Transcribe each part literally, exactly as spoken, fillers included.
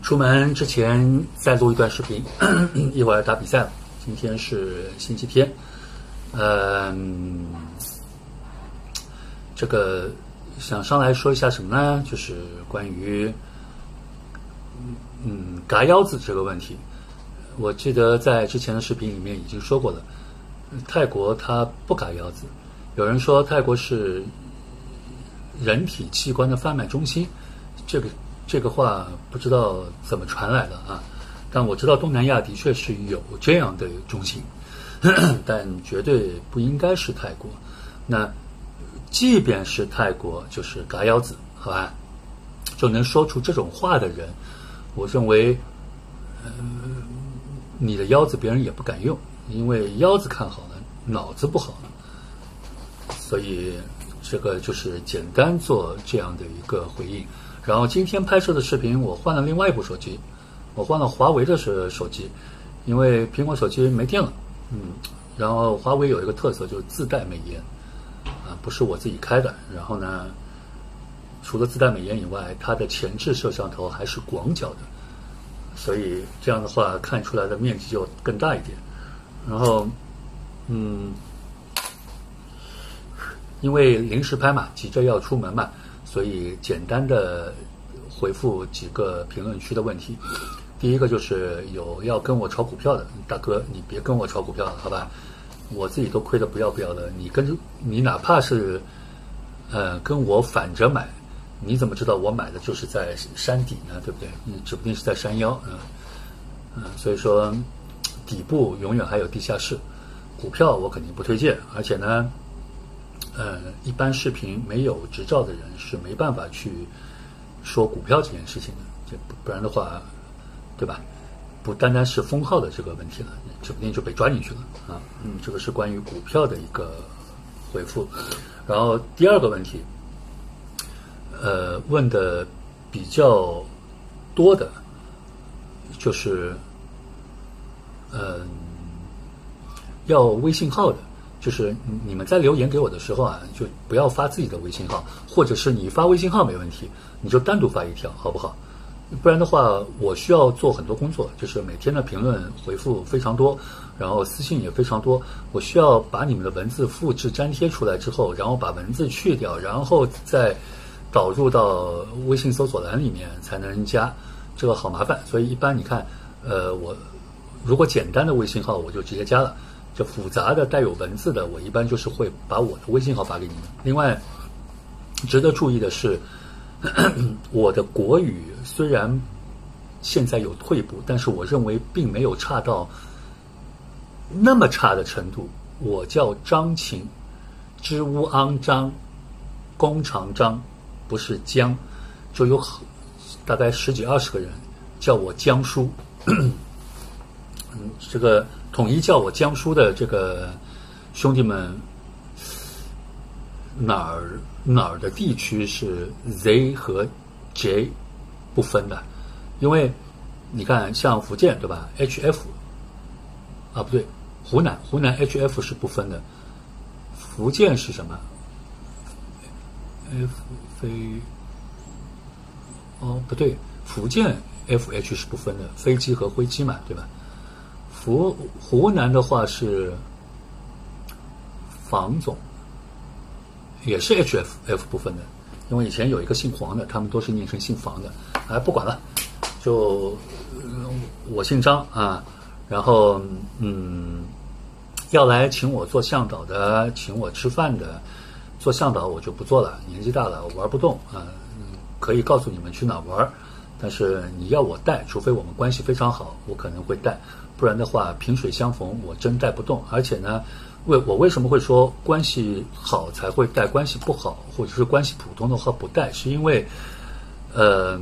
出门之前再录一段视频，一会儿打比赛了。今天是星期天，嗯，这个想上来说一下什么呢？就是关于嗯嘎腰子这个问题。我记得在之前的视频里面已经说过了，泰国它不嘎腰子。有人说泰国是人体器官的贩卖中心，这个这个话不知道怎么传来的啊。但我知道东南亚的确是有这样的中心，但绝对不应该是泰国。那即便是泰国，就是嘎腰子，好吧，就能说出这种话的人，我认为，呃，你的腰子别人也不敢用，因为腰子看好了，脑子不好了。所以这个就是简单做这样的一个回应。然后今天拍摄的视频，我换了另外一部手机。我换了华为的手手机，因为苹果手机没电了，嗯，然后华为有一个特色就是自带美颜，啊，不是我自己开的。然后呢，除了自带美颜以外，它的前置摄像头还是广角的，所以这样的话看出来的面积就更大一点。然后，嗯，因为临时拍嘛，急着要出门嘛，所以简单的回复几个评论区的问题。第一个就是有要跟我炒股票的大哥，你别跟我炒股票了，好吧？我自己都亏得不要不要的，你跟你哪怕是呃跟我反着买，你怎么知道我买的就是在山底呢？对不对？你指不定是在山腰，嗯嗯，所以说底部永远还有地下室。股票我肯定不推荐，而且呢，呃，一般视频没有执照的人是没办法去说股票这件事情的，这不不然的话，对吧？不单单是封号的这个问题了，指不定就被抓进去了啊。嗯，这个是关于股票的一个回复。然后第二个问题，呃，问的比较多的，就是嗯、呃，要微信号的。就是你们在留言给我的时候啊，就不要发自己的微信号，或者是你发微信号没问题，你就单独发一条，好不好？不然的话，我需要做很多工作，就是每天的评论回复非常多，然后私信也非常多，我需要把你们的文字复制粘贴出来之后，然后把文字去掉，然后再导入到微信搜索栏里面才能加，这个好麻烦。所以一般你看，呃，我如果简单的微信号我就直接加了。这复杂的带有文字的，我一般就是会把我的微信号发给你们。另外，值得注意的是，咳咳我的国语虽然现在有退步，但是我认为并没有差到那么差的程度。我叫张琴，支乌昂张，弓长张，不是江，就有大概十几二十个人叫我江叔。嗯，这个统一叫我江叔的这个兄弟们，哪儿哪儿的地区是 Z 和 J 不分的，因为你看像福建对吧 ？H F 啊不对，湖南湖南 H F 是不分的，福建是什么 ？F 飞哦不对，福建 F H 是不分的，飞机和飞机嘛，对吧？湖湖南的话是房总，也是 H F F 部分的，因为以前有一个姓黄的，他们都是念成姓房的。哎，不管了，就、呃、我姓张啊。然后嗯，要来请我做向导的，请我吃饭的，做向导我就不做了，年纪大了，我玩不动啊。可以告诉你们去哪玩，但是你要我带，除非我们关系非常好，我可能会带。不然的话，萍水相逢，我真带不动。而且呢，为我为什么会说关系好才会带，关系不好或者是关系普通的话不带，是因为，呃，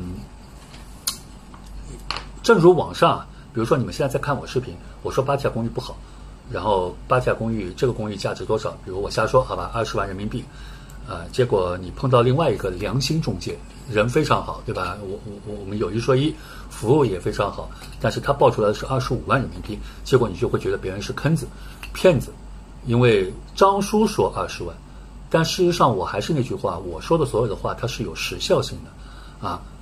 正如网上，比如说你们现在在看我视频，我说芭提雅公寓不好，然后芭提雅公寓这个公寓价值多少？比如我瞎说，好吧，二十万人民币。呃，结果你碰到另外一个良心中介，人非常好，对吧？我我我们有一说一，服务也非常好，但是他报出来的是二十五万人民币，结果你就会觉得别人是坑子、骗子，因为张叔说二十万，但事实上我还是那句话，我说的所有的话它是有时效性的，啊，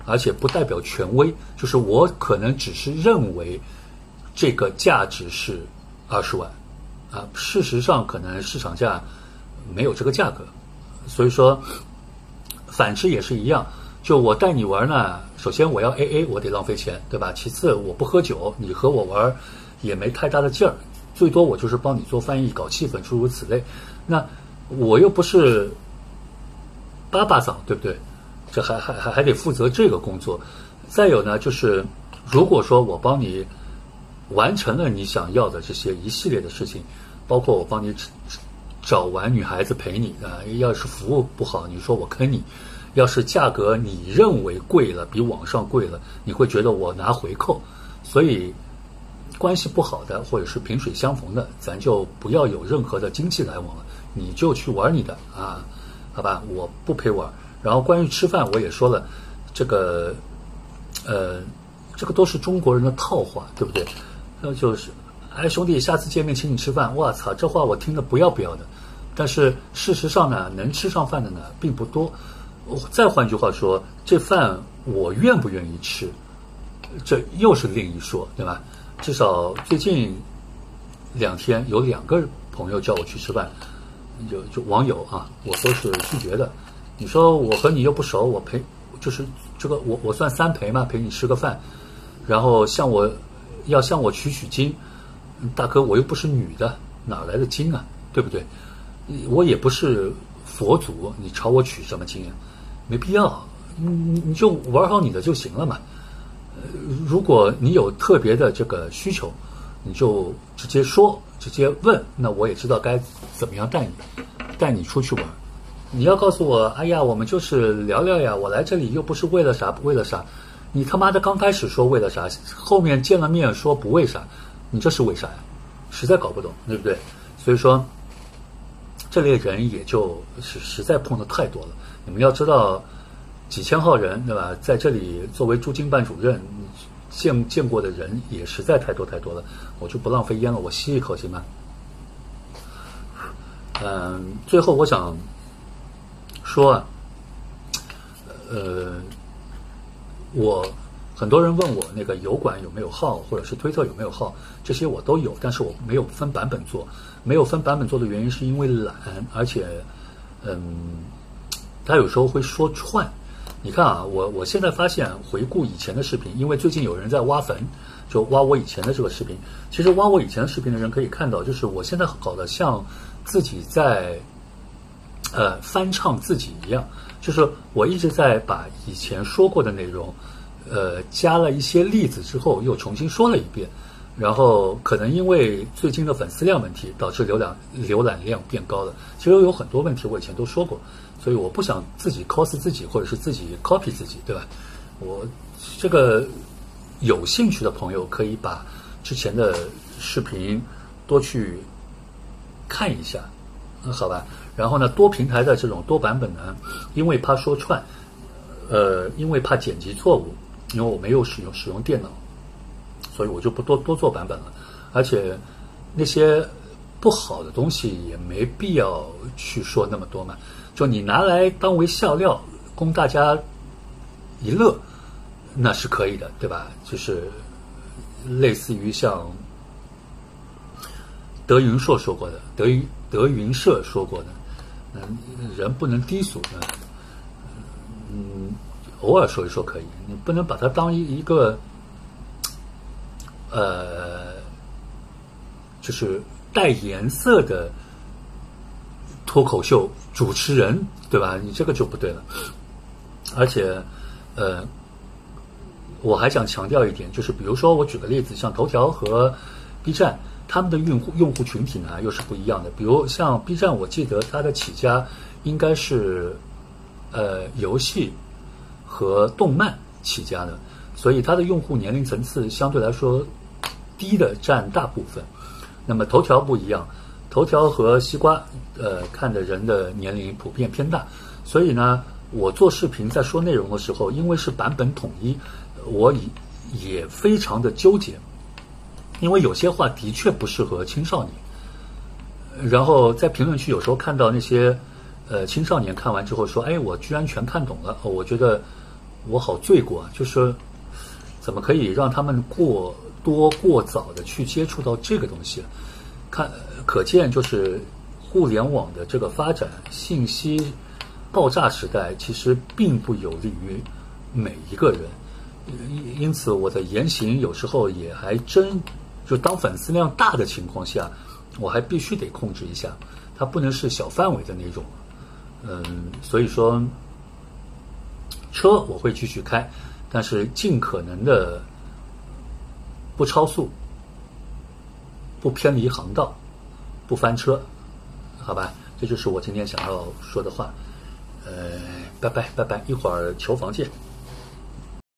而且不代表权威，就是我可能只是认为这个价值是二十万，啊，事实上可能市场价没有这个价格，所以说反之也是一样。就我带你玩呢，首先我要 A A， 我得浪费钱，对吧？其次我不喝酒，你和我玩也没太大的劲儿，最多我就是帮你做翻译、搞气氛，诸如此类。那我又不是爸爸桑，对不对？这还还还还得负责这个工作。再有呢，就是如果说我帮你完成了你想要的这些一系列的事情，包括我帮你找完女孩子陪你啊，要是服务不好，你说我坑你。要是价格你认为贵了，比网上贵了，你会觉得我拿回扣，所以关系不好的或者是萍水相逢的，咱就不要有任何的经济来往了，你就去玩你的啊，好吧，我不陪玩。然后关于吃饭，我也说了，这个呃，这个都是中国人的套话，对不对？那就是哎兄弟，下次见面请你吃饭，我操，这话我听得不要不要的。但是事实上呢，能吃上饭的呢并不多。再换句话说，这饭我愿不愿意吃，这又是另一说，对吧？至少最近两天有两个朋友叫我去吃饭，就就网友啊，我都是拒绝的。你说我和你又不熟，我陪就是这个我我算三陪嘛，陪你吃个饭，然后向我要向我取取经，大哥我又不是女的，哪来的经啊，对不对？我也不是佛祖，你朝我取什么经啊？没必要，你你就玩好你的就行了嘛。呃，如果你有特别的这个需求，你就直接说，直接问，那我也知道该怎么样带你，带你出去玩。你要告诉我，哎呀，我们就是聊聊呀，我来这里又不是为了啥，不为了啥。你他妈的刚开始说为了啥，后面见了面说不为啥，你这是为啥呀？实在搞不懂，对不对？所以说，这类人也就是实在碰的太多了。你们要知道，几千号人，对吧？在这里作为驻京办主任，见见过的人也实在太多太多了，我就不浪费烟了，我吸一口行吗？嗯，最后我想说啊，呃，我很多人问我那个油管有没有号，或者是推特有没有号，这些我都有，但是我没有分版本做。没有分版本做的原因是因为懒，而且，嗯。他有时候会说串，你看啊，我我现在发现回顾以前的视频，因为最近有人在挖坟，就挖我以前的这个视频。其实挖我以前的视频的人可以看到，就是我现在搞得像自己在呃翻唱自己一样，就是我一直在把以前说过的内容，呃加了一些例子之后又重新说了一遍。然后可能因为最近的粉丝量问题，导致浏览浏览量变高了。其实有很多问题我以前都说过，所以我不想自己 cos 自己，或者是自己 copy 自己，对吧？我这个有兴趣的朋友可以把之前的视频多去看一下，嗯，好吧。然后呢，多平台的这种多版本呢，因为怕说串，呃，因为怕剪辑错误，因为我没有使用使用电脑。所以我就不多多做版本了，而且那些不好的东西也没必要去说那么多嘛。就你拿来当为笑料，供大家一乐，那是可以的，对吧？就是类似于像德云硕说过的，德云德云社说过的，嗯，人不能低俗呢，嗯，偶尔说一说可以，你不能把它当一一个。呃，就是带颜色的脱口秀主持人，对吧？你这个就不对了。而且，呃，我还想强调一点，就是比如说我举个例子，像头条和 B 站，他们的用户用户群体呢又是不一样的。比如像 B 站，我记得它的起家应该是呃游戏和动漫起家的，所以它的用户年龄层次相对来说低的占大部分。那么头条不一样，头条和西瓜呃看的人的年龄普遍偏大，所以呢我做视频在说内容的时候，因为是版本统一，我也非常的纠结，因为有些话的确不适合青少年。然后在评论区有时候看到那些呃青少年看完之后说，哎，我居然全看懂了，我觉得我好罪过啊，就是怎么可以让他们过多过早的去接触到这个东西？看，可见就是互联网的这个发展，信息爆炸时代，其实并不有利于每一个人。因此，我的言行有时候也还真，就当粉丝量大的情况下，我还必须得控制一下，它不能是小范围的那种。嗯，所以说，车我会继续开，但是尽可能的不超速，不偏离航道，不翻车，好吧？这就是我今天想要说的话。呃，拜拜拜拜，一会儿球房见。